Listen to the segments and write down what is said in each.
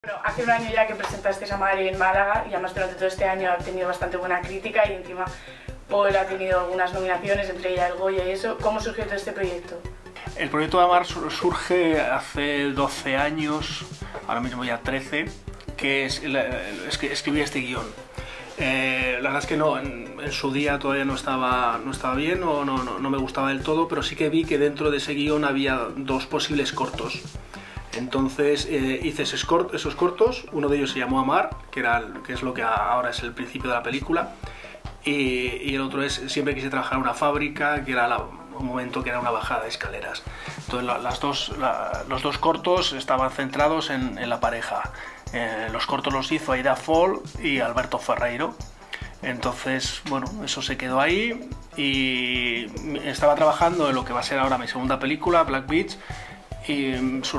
Bueno, hace un año ya que presentaste a Mari en Málaga y además durante todo este año ha tenido bastante buena crítica y encima Paul ha tenido algunas nominaciones, entre ellas el Goya y eso. ¿Cómo surgió todo este proyecto? El proyecto de Amar surge hace 12 años, ahora mismo ya 13, que escribí este guión. La verdad es que no, en su día todavía no estaba bien, no me gustaba del todo, pero sí que vi que dentro de ese guión había dos posibles cortos. Entonces hice esos cortos, uno de ellos se llamó Amar, que es lo que ahora es el principio de la película, y el otro es Siempre quise trabajar en una fábrica, que era un momento que era una bajada de escaleras. Entonces los dos cortos estaban centrados en la pareja. Los cortos los hizo Aida Fall y Alberto Ferreiro. Entonces, bueno, eso se quedó ahí y estaba trabajando en lo que va a ser ahora mi segunda película, Black Beach, y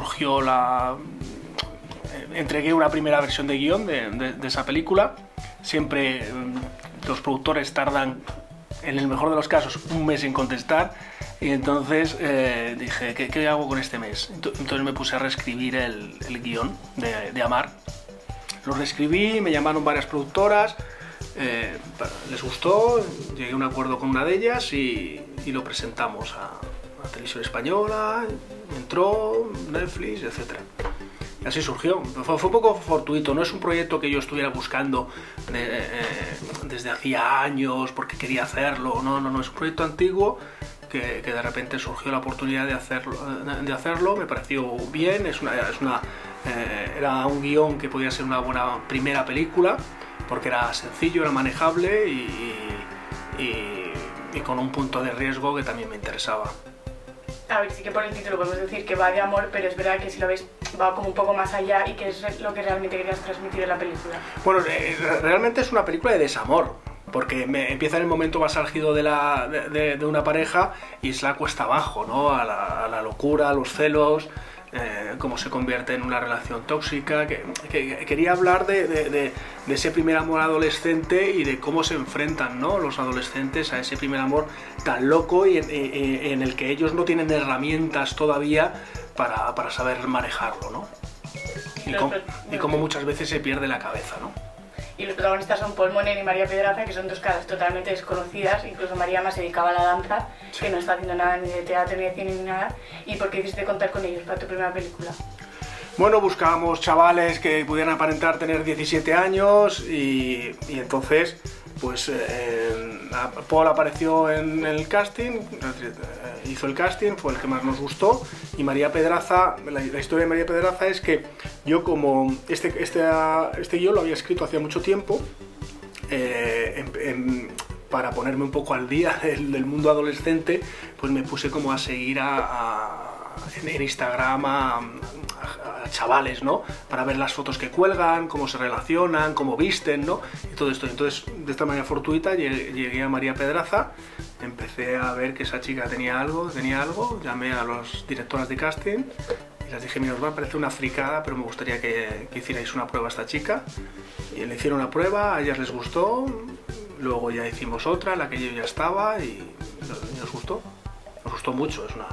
entregué una primera versión de guión de esa película. Siempre los productores tardan, en el mejor de los casos, un mes en contestar, y entonces dije, ¿qué hago con este mes? Entonces me puse a reescribir el guión de Amar. Lo reescribí, me llamaron varias productoras, les gustó, llegué a un acuerdo con una de ellas y lo presentamos a Televisión Española, entró Netflix, etc. Y así surgió. Fue un poco fortuito, no es un proyecto que yo estuviera buscando desde hacía años porque quería hacerlo, no, es un proyecto antiguo que de repente surgió la oportunidad de hacerlo, me pareció bien, era un guión que podía ser una buena primera película porque era sencillo, era manejable y con un punto de riesgo que también me interesaba. A ver, sí que por el título podemos decir que va de amor, pero es verdad que si lo ves va como un poco más allá y que es lo que realmente querías transmitir en la película. Bueno, realmente es una película de desamor, porque empieza en el momento más álgido de una pareja y es la cuesta abajo, ¿no? A la locura, a los celos, cómo se convierte en una relación tóxica. Quería hablar de ese primer amor adolescente y de cómo se enfrentan, ¿no?, los adolescentes a ese primer amor tan loco y en el que ellos no tienen herramientas todavía para saber manejarlo, ¿no? Y cómo muchas veces se pierde la cabeza, ¿no? Y los protagonistas son Paul Moner y María Pedraza, que son dos caras totalmente desconocidas. Incluso María más se dedicaba a la danza, sí, que no está haciendo nada ni de teatro ni de cine ni nada. ¿Y por qué quisiste contar con ellos para tu primera película? Bueno, buscábamos chavales que pudieran aparentar tener 17 años y entonces pues Paul apareció en el casting, hizo el casting, fue el que más nos gustó, y María Pedraza, la historia de María Pedraza es que yo, como este guión lo había escrito hacía mucho tiempo, para ponerme un poco al día del mundo adolescente, pues me puse como a seguir en Instagram a chavales, ¿no?, para ver las fotos que cuelgan, cómo se relacionan, cómo visten, ¿no?, y todo esto. Entonces, de esta manera fortuita, llegué a María Pedraza, empecé a ver que esa chica tenía algo, llamé a los directoras de casting y les dije, mira, os va a parecer una fricada, pero me gustaría que hicierais una prueba a esta chica. Y le hicieron una prueba, a ellas les gustó, luego ya hicimos otra, en la que yo ya estaba, y nos gustó mucho, es una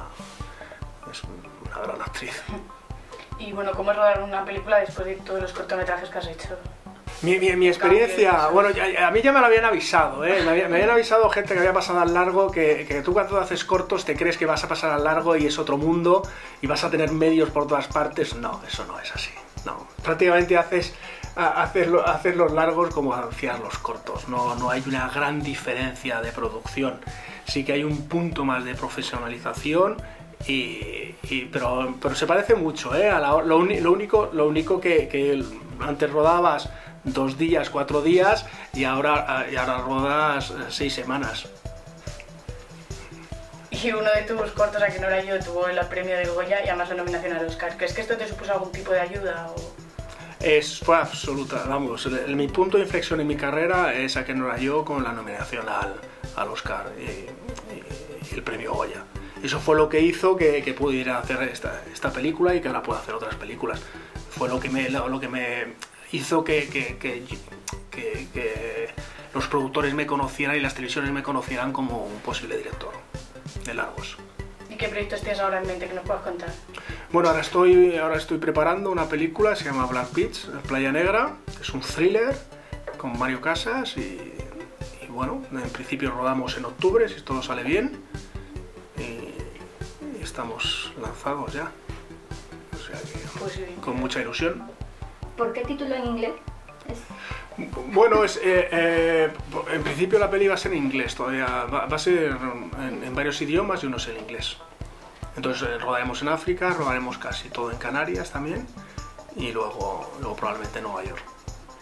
gran actriz. Y bueno, ¿cómo es rodar una película después de todos los cortometrajes que has hecho? Mi experiencia, bueno, a mí ya me lo habían avisado, ¿eh? Me habían avisado gente que había pasado al largo, que tú cuando haces cortos te crees que vas a pasar al largo y es otro mundo y vas a tener medios por todas partes. No, eso no es así, no. Prácticamente haces los largos como hacías los cortos, no hay una gran diferencia de producción. Sí que hay un punto más de profesionalización, pero se parece mucho, ¿eh? Lo único que antes rodabas 2 días, 4 días y ahora rodas 6 semanas. Y uno de tus cortos, A que no era yo, tuvo el premio del Goya y además la nominación al Oscar. ¿Crees que esto te supuso algún tipo de ayuda? Fue absoluta, vamos, mi punto de inflexión en mi carrera es A que no era yo, con la nominación al Oscar y el premio Goya. Eso fue lo que hizo que pudiera hacer esta película y que ahora pueda hacer otras películas. Fue lo que me hizo que los productores me conocieran y las televisiones me conocieran como un posible director de largos. ¿Y qué proyectos tienes ahora en mente que nos puedas contar? Bueno, ahora estoy preparando una película, se llama Black Beach, Playa Negra. Es un thriller con Mario Casas y bueno, en principio rodamos en octubre, si todo sale bien. Y estamos lanzados ya. O sea que Pues sí. con mucha ilusión. ¿Por qué título en inglés? Bueno, en principio la peli va a ser en inglés todavía, va a ser en varios idiomas y uno es en inglés. Entonces rodaremos en África, rodaremos casi todo en Canarias también y luego probablemente en Nueva York.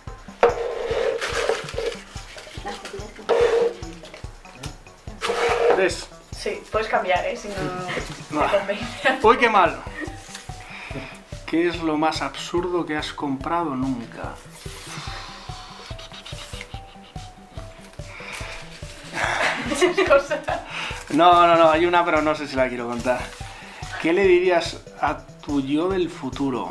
¿Ves? Sí, puedes cambiar, si no te convence. ¡Uy, qué mal! ¿Qué es lo más absurdo que has comprado nunca? Esas cosas. No, hay una, pero no sé si la quiero contar. ¿Qué le dirías a tu yo del futuro?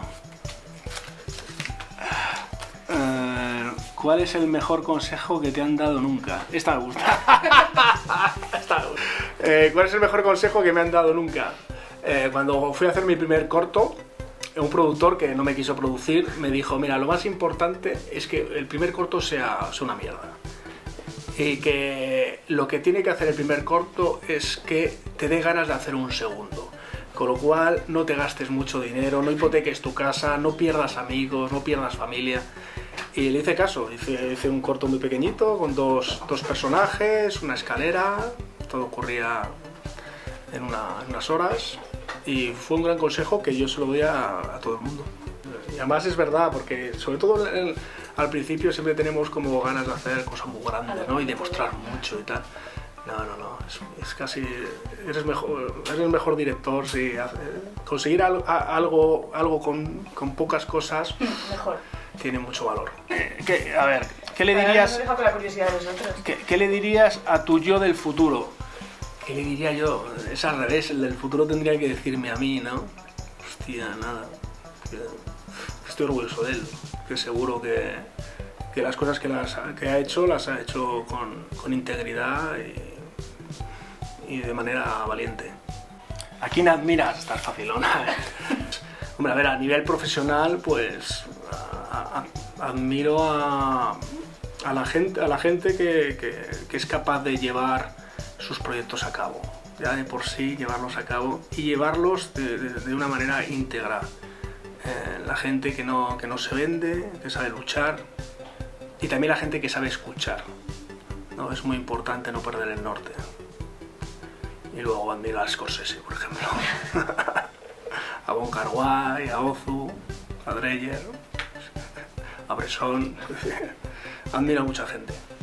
¿Cuál es el mejor consejo que te han dado nunca? Esta me gusta. ¿Cuál es el mejor consejo que me han dado nunca? Cuando fui a hacer mi primer corto, un productor que no me quiso producir me dijo, mira, lo más importante es que el primer corto sea una mierda. Y que lo que tiene que hacer el primer corto es que te dé ganas de hacer un segundo. Con lo cual, no te gastes mucho dinero, no hipoteques tu casa, no pierdas amigos, no pierdas familia. Y le hice caso, hice un corto muy pequeñito con dos personajes, una escalera, todo ocurría en unas horas. Y fue un gran consejo que yo se lo doy a todo el mundo. Y además es verdad, porque sobre todo al principio siempre tenemos como ganas de hacer cosas muy grandes, ¿no? Y demostrar mucho y tal. No, es casi... Eres el mejor director, si conseguir algo con pocas cosas Mejor. tiene mucho valor. A ver, ¿qué le dirías? No deja con la curiosidad de los otros. ¿Qué le dirías a tu yo del futuro? ¿Qué le diría yo? Es al revés, el del futuro tendría que decirme a mí, ¿no? Hostia, nada. Estoy orgulloso de él, que seguro que las cosas que ha hecho las ha hecho con integridad y de manera valiente. ¿A quién admiras? Estás facilona. Hombre, a ver, a nivel profesional, pues admiro a la gente que es capaz de llevar sus proyectos a cabo, ya de por sí llevarlos a cabo y llevarlos de una manera íntegra. La gente que no se vende, que sabe luchar, y también la gente que sabe escuchar, ¿no? Es muy importante no perder el norte. Y luego admiro a Scorsese, por ejemplo, a Wong Kar-wai, a Ozu, a Dreyer, a Bresson. Admiro a mucha gente.